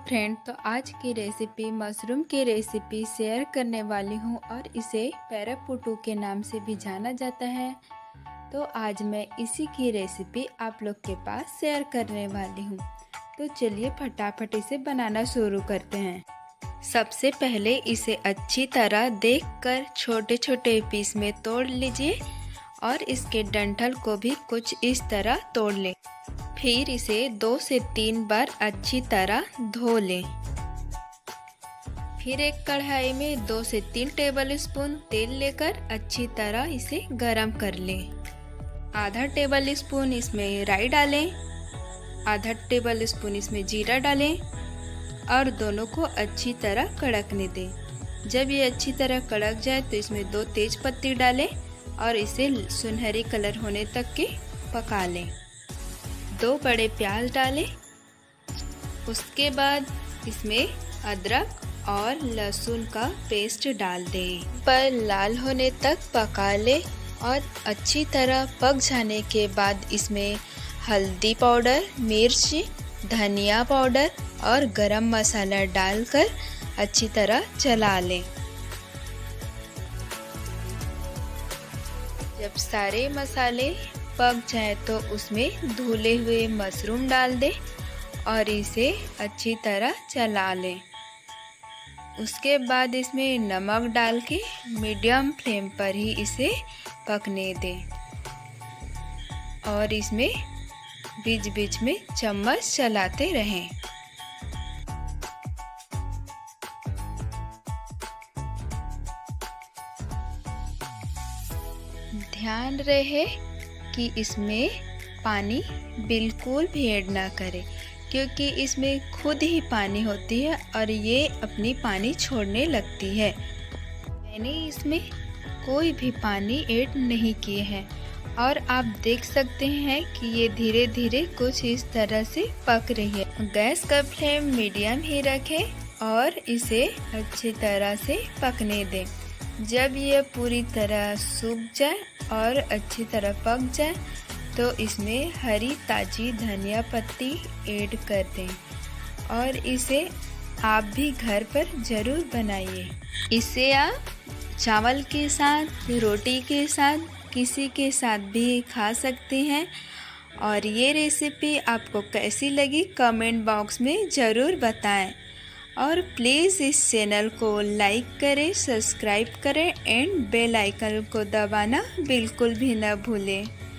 Friend, तो आज की रेसिपी मशरूम की रेसिपी शेयर करने वाली हूँ और इसे पेरापुटू के नाम से भी जाना जाता है। तो आज मैं इसी की रेसिपी आप लोग के पास शेयर करने वाली हूँ। तो चलिए फटाफट इसे बनाना शुरू करते हैं। सबसे पहले इसे अच्छी तरह देखकर छोटे छोटे पीस में तोड़ लीजिए और इसके डंठल को भी कुछ इस तरह तोड़ लें। फिर इसे 2 से 3 बार अच्छी तरह धो लें। फिर एक कढ़ाई में 2 से 3 टेबल स्पून तेल लेकर अच्छी तरह इसे गरम कर लें। आधा टेबल स्पून इसमें राई डालें, आधा टेबल स्पून इसमें जीरा डालें और दोनों को अच्छी तरह कड़कने दें। जब ये अच्छी तरह कड़क जाए तो इसमें 2 तेज पत्ती डालें और इसे सुनहरी कलर होने तक के पका लें। 2 बड़े प्याज डालें। उसके बाद इसमें अदरक और लहसुन का पेस्ट डाल दें। पर लाल होने तक पका लें और अच्छी तरह पक जाने के बाद इसमें हल्दी पाउडर, मिर्च, धनिया पाउडर और गरम मसाला डालकर अच्छी तरह चला लें। जब सारे मसाले पक जाए तो उसमें धुले हुए मशरूम डाल दें और इसे अच्छी तरह चला लें। उसके बाद इसमें नमक डाल के मीडियम फ्लेम पर ही इसे पकने दें और इसमें बीच बीच में चम्मच चलाते रहें। ध्यान रहे कि इसमें पानी बिल्कुल भी ऐड ना करें, क्योंकि इसमें खुद ही पानी होती है और ये अपनी पानी छोड़ने लगती है। मैंने इसमें कोई भी पानी ऐड नहीं किए हैं और आप देख सकते हैं कि ये धीरे धीरे कुछ इस तरह से पक रही है। गैस का फ्लेम मीडियम ही रखें और इसे अच्छी तरह से पकने दें। जब ये पूरी तरह सूख जाए और अच्छी तरह पक जाए तो इसमें हरी ताजी धनिया पत्ती ऐड कर दें और इसे आप भी घर पर ज़रूर बनाइए। इसे आप चावल के साथ, रोटी के साथ, किसी के साथ भी खा सकते हैं। और ये रेसिपी आपको कैसी लगी कमेंट बॉक्स में ज़रूर बताएं और प्लीज़ इस चैनल को लाइक करें, सब्सक्राइब करें एंड बेल आइकन को दबाना बिल्कुल भी न भूलें।